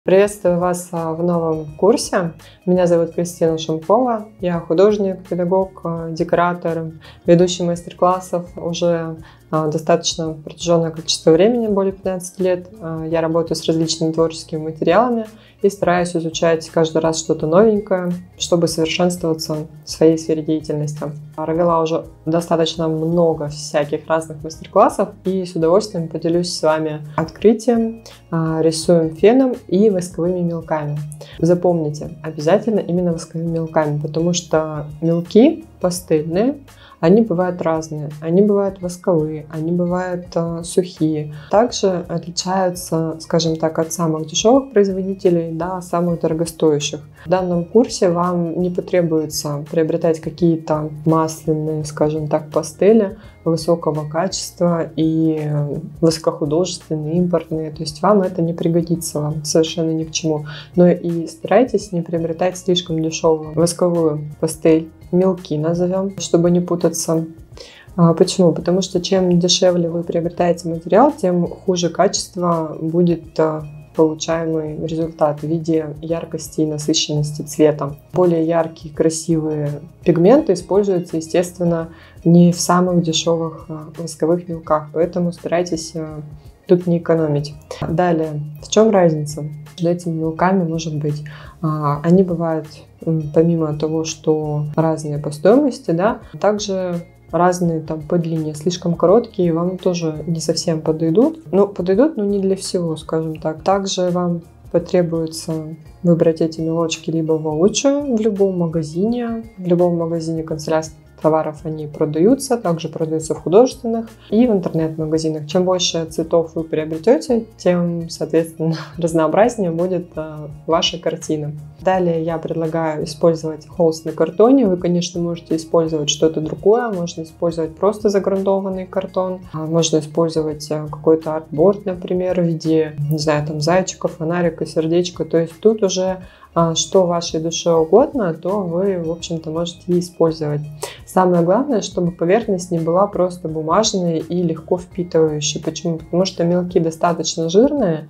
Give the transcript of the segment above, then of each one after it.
Приветствую вас в новом курсе. Меня зовут Кристина Шумкова. Я художник, педагог, декоратор, ведущий мастер-классов уже достаточно протяженное количество времени, более 15 лет. Я работаю с различными творческими материалами и стараюсь изучать каждый раз что-то новенькое, чтобы совершенствоваться в своей сфере деятельности. Провела уже достаточно много всяких разных мастер-классов и с удовольствием поделюсь с вами открытием, рисуем феном и восковыми мелками. Запомните, обязательно именно восковыми мелками, потому что мелки пастельные, они бывают разные, они бывают восковые, они бывают сухие. Также отличаются, скажем так, от самых дешевых производителей до самых дорогостоящих. В данном курсе вам не потребуется приобретать какие-то масляные, скажем так, пастели высокого качества и высокохудожественные, импортные. То есть вам это не пригодится, вам совершенно ни к чему. Но и старайтесь не приобретать слишком дешевую восковую пастель, мелки назовем, чтобы не путаться. Почему? Потому что чем дешевле вы приобретаете материал, тем хуже качество будет получаемый результат в виде яркости и насыщенности цвета. Более яркие, красивые пигменты используются, естественно, не в самых дешевых восковых мелках, поэтому старайтесь тут не экономить. Далее, в чем разница между этими мелками может быть? Они бывают, помимо того, что разные по стоимости, да, также разные там по длине, слишком короткие вам тоже не совсем подойдут. Ну, подойдут, но не для всего, скажем так. Также вам потребуется выбрать эти мелочки либо воочию в любом магазине канцелярских товаров они продаются, также продаются в художественных и в интернет-магазинах. Чем больше цветов вы приобретете, тем, соответственно, разнообразнее будет ваша картина. Далее я предлагаю использовать холст на картоне. Вы, конечно, можете использовать что-то другое. Можно использовать просто загрунтованный картон. Можно использовать какой-то артборд, например, в виде, не знаю, там зайчиков, фонарика, сердечка. То есть тут уже что вашей душе угодно, то вы, в общем-то, можете и использовать. Самое главное, чтобы поверхность не была просто бумажной и легко впитывающей. Почему? Потому что мелки достаточно жирные.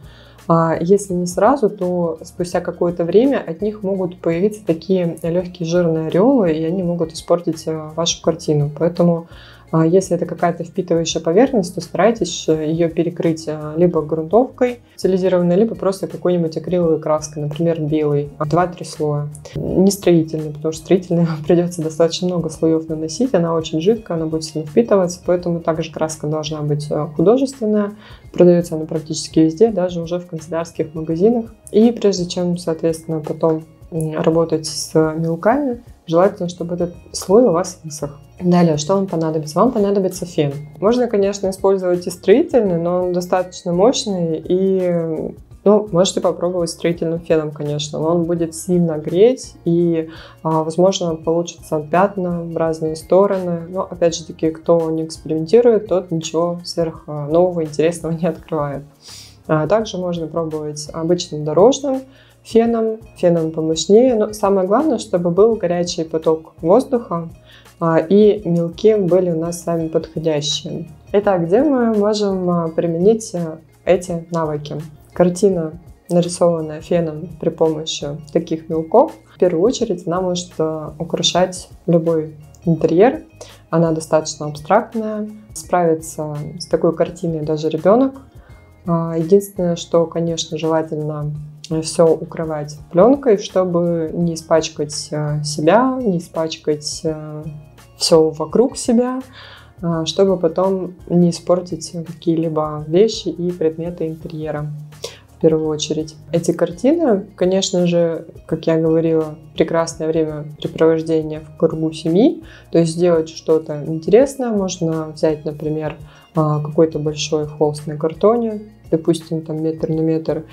Если не сразу, то спустя какое-то время от них могут появиться такие легкие жирные ореолы, и они могут испортить вашу картину. Поэтому, если это какая-то впитывающая поверхность, то старайтесь ее перекрыть либо грунтовкой стилизированной, либо просто какой-нибудь акриловой краской, например, белой, 2-3 слоя. Не строительной, потому что строительной вам придется достаточно много слоев наносить, она очень жидкая, она будет сильно впитываться, поэтому также краска должна быть художественная, продается она практически везде, даже уже в канцелярских магазинах. И прежде чем, соответственно, потом работать с мелками, желательно, чтобы этот слой у вас высох. Далее, что вам понадобится? Вам понадобится фен. Можно, конечно, использовать и строительный, но он достаточно мощный и можете попробовать строительным феном, конечно, но он будет сильно греть и, возможно, получатся пятна в разные стороны. Но, опять же таки, кто не экспериментирует, тот ничего сверх нового, интересного не открывает. Также можно пробовать обычным дорожным феном помощнее, но самое главное, чтобы был горячий поток воздуха и мелки были у нас с вами подходящие. Итак, где мы можем применить эти навыки? Картина, нарисованная феном при помощи таких мелков, в первую очередь она может украшать любой интерьер. Она достаточно абстрактная, справится с такой картиной даже ребенок. Единственное, что, конечно, желательно все укрывать пленкой, чтобы не испачкать себя, не испачкать все вокруг себя, чтобы потом не испортить какие-либо вещи и предметы интерьера. В первую очередь. Эти картины, конечно же, как я говорила, прекрасное времяпрепровождение в кругу семьи, то есть сделать что-то интересное. Можно взять, например, какой-то большой холст на картоне, допустим, там метр на метр,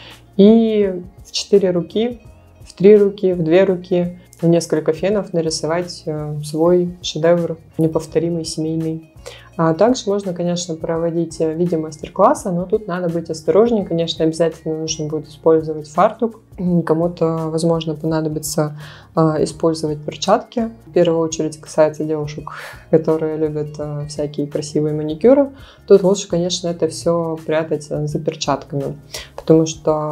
и в 4 руки, в 3 руки, в 2 руки на несколько фенов нарисовать свой шедевр, неповторимый, семейный. А также можно, конечно, проводить в виде мастер-класса, но тут надо быть осторожнее. Конечно, обязательно нужно будет использовать фартук. Кому-то, возможно, понадобится использовать перчатки. В первую очередь касается девушек, которые любят всякие красивые маникюры. Тут лучше, конечно, это все прятать за перчатками, потому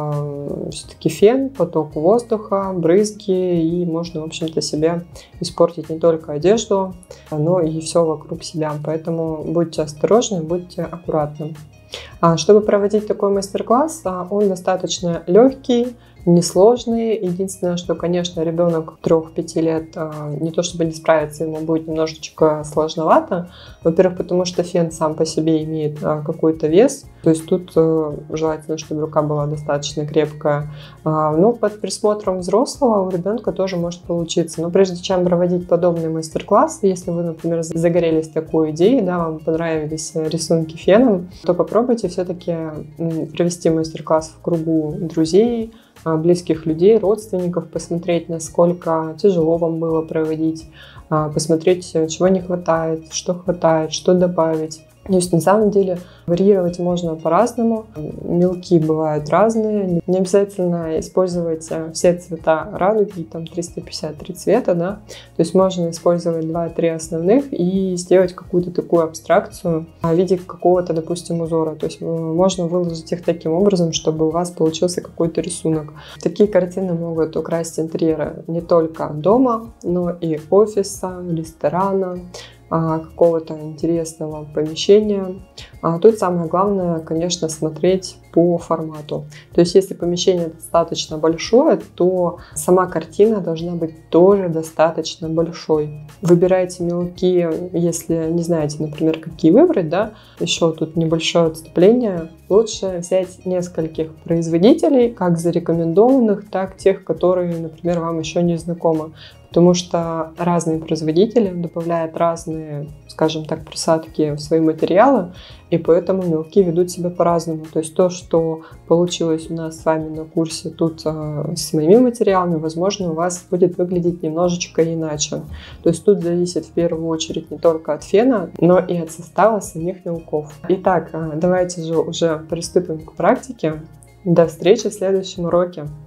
что все-таки фен, поток воздуха, брызги, и можно, в общем-то, себе испортить не только одежду, но и все вокруг себя. Поэтому будьте осторожны, будьте аккуратны. Чтобы проводить такой мастер-класс, он достаточно легкий, несложный. Единственное, что, конечно, ребенок 3-5 лет не то чтобы не справится, ему будет немножечко сложновато. Во-первых, потому что фен сам по себе имеет какой-то вес. То есть тут желательно, чтобы рука была достаточно крепкая. Но под присмотром взрослого у ребенка тоже может получиться. Но прежде чем проводить подобный мастер-класс, если вы, например, загорелись такой идеей, да, вам понравились рисунки феном, то попробуйте все-таки провести мастер-класс в кругу друзей, близких людей, родственников, посмотреть, насколько тяжело вам было проводить, посмотреть, чего не хватает, что добавить. То есть на самом деле варьировать можно по-разному. Мелки бывают разные. Не обязательно использовать все цвета радуги, там 353 цвета, да. То есть можно использовать 2-3 основных и сделать какую-то такую абстракцию в виде какого-то, допустим, узора. То есть можно выложить их таким образом, чтобы у вас получился какой-то рисунок. Такие картины могут украсить интерьеры не только дома, но и офиса, ресторана, какого-то интересного помещения. Тут самое главное, конечно, смотреть по формату. То есть, если помещение достаточно большое, то сама картина должна быть тоже достаточно большой. Выбирайте мелки, если не знаете, например, какие выбрать, да, еще тут небольшое отступление. Лучше взять нескольких производителей, как зарекомендованных, так тех, которые, например, вам еще не знакомы. Потому что разные производители добавляют разные, скажем так, присадки в свои материалы, и поэтому мелки ведут себя по-разному. То есть то, что получилось у нас с вами на курсе тут с моими материалами, возможно, у вас будет выглядеть немножечко иначе. То есть тут зависит в первую очередь не только от фена, но и от состава самих мелков. Итак, давайте же уже приступим к практике. До встречи в следующем уроке.